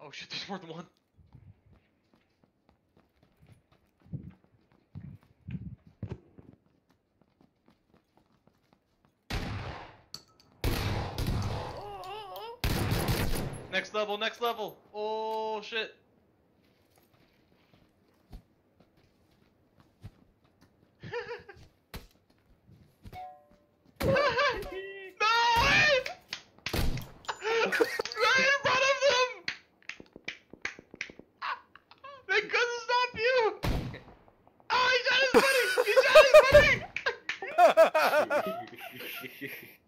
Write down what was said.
Oh shit, there's more than one. Next level, next level. Oh shit. No way! Right in front of them! They couldn't stop you! Oh, he shot his buddy! He shot his buddy!